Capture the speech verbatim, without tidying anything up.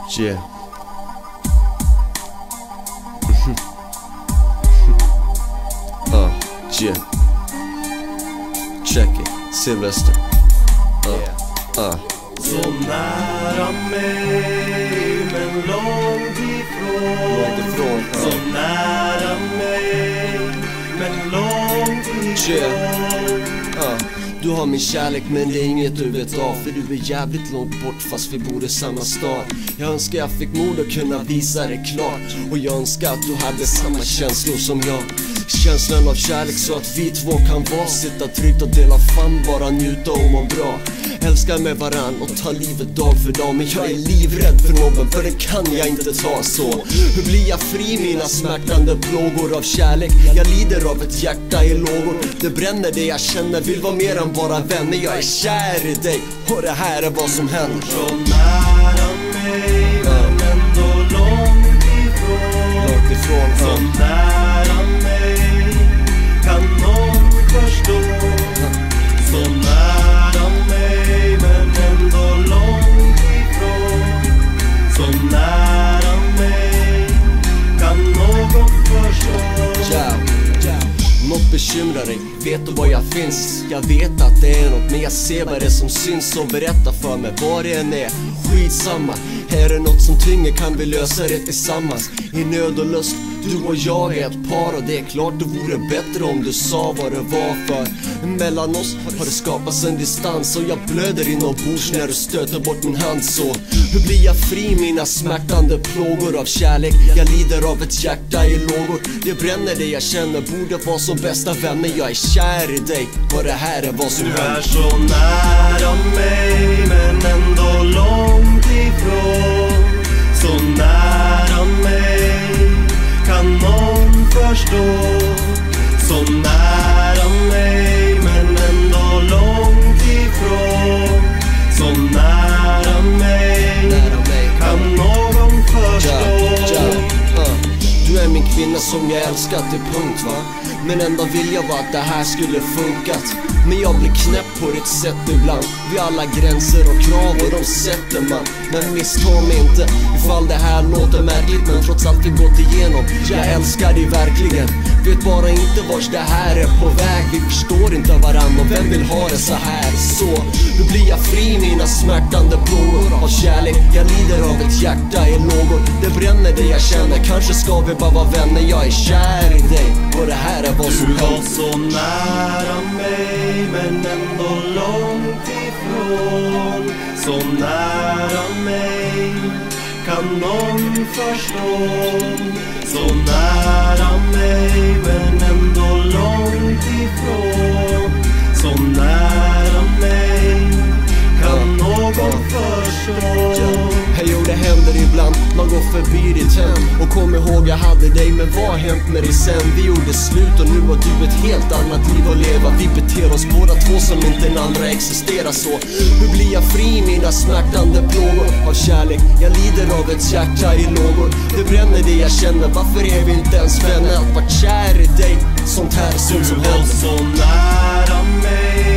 Yeah. uh, yeah. Check it, Sylvester. Uh, uh. Så nära mig men långt ifrån, Långt ifrån, uh. Så nära mig men långt ifrån, yeah. uh. Du har min kärlek men det är inget du vet av, för du är jävligt långt bort fast vi bor i samma stad. Jag önskar jag fick mod att kunna visa det klart, och jag önskar att du hade samma känslor som jag. Känslan av kärlek så att vi två kan vara, sitta tryggt och dela fan, bara njuta och må bra. Älskar med varann och ta livet dag för dag, men jag är livrädd för nobben, för det kan jag inte ta så. Hur blir jag fri mina smärtande plågor av kärlek? Jag lider av ett hjärta i lågor. Det bränner det jag känner, vill vara mer än bara vänner. Jag är kär i dig och det här är vad som händer. Så nära mig men ändå långt ifrån, Långt ifrån, Så uh. nära mig kan någon förstå, Så nära mig men ändå långt ifrån, Så nära mig kan någon förstå. Yeah. Något bekymrar dig, vet du var jag finns? Jag vet att det är något, men jag ser vad det som syns. Så berätta för mig vad det än är, skitsamma. Här är något som tynger, kan vi lösa det tillsammans? I nöd och lust, du och jag är ett par, och det är klart det vore bättre om du sa vad det var. För mellan oss har det skapats en distans, och jag blöder inombords när du stöter bort min hand. Så hur blir jag fri mina smärtande plågor av kärlek? Jag lider av ett hjärta i lågor. Det bränner det jag känner, borde vara som bästa vänner. Jag är kär i dig och det här är vad som Du händer. är så nära mig men ändå långt ifrån, Så nära mig kan någon förstå, Så nära mig men ändå långt ifrån, Så nära mig, Nära mig kan någon förstå. Ja, ja, uh. Du är min kvinna som jag älskat till punkt, va? Men ändå vill jag bara att det här skulle funkat. Men jag blir knäpp på ditt sätt ibland. Vi alla gränser och krav och de sätter man. Men missta mig inte ifall det här låter märkligt, men trots allt vi gått igenom, jag älskar dig verkligen. Vet bara inte vars det här är på väg. Vi förstår inte varandra och vem vill ha det så här? Så hur blir jag fri mina smärtande plågor av kärlek? Jag lider av ett hjärta i lågor. Det bränner det jag känner, kanske ska vi bara vara vänner. Jag är kär i dig och det här är vad som Du var händer. så nära mig men ändå långt ifrån, Så nära mig kan någon förstå, Så nära mig men ändå långt ifrån, Så nära mig kan någon förstå. Hej, och det händer ibland, man går förbi ditt hem och kom ihåg jag hade dig, men vad har hänt med dig sen? Vi gjorde slut och nu har du ett helt annat liv att leva. Vi beter oss båda två som inte den andra existerar. Så hur blir jag fri mina smärtande plågor av kärlek? Jag lider av ett hjärta i lågor. Det bränner det jag känner, varför är vi inte ens vänner? Att vara kär i dig, sånt här är sånt som Du var händer. så nära mig